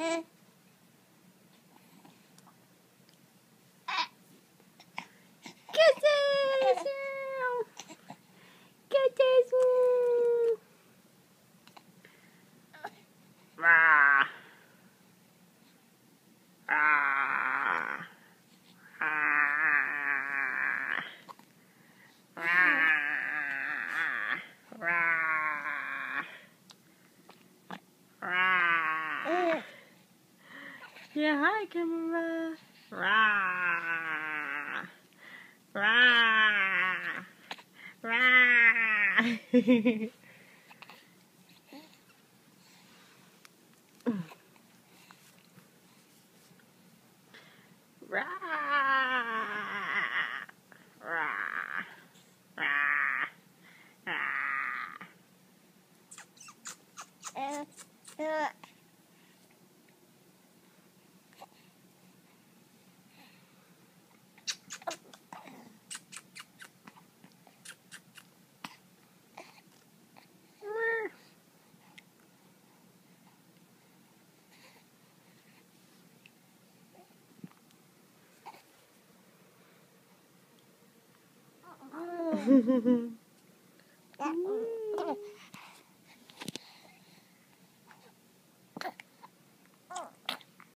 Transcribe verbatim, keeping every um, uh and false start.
Kisses! Kisses! Rah! Rah! Yeah, hi, camera. Rah, rah, rah. Rah, rah, rah, rah. Uh, uh.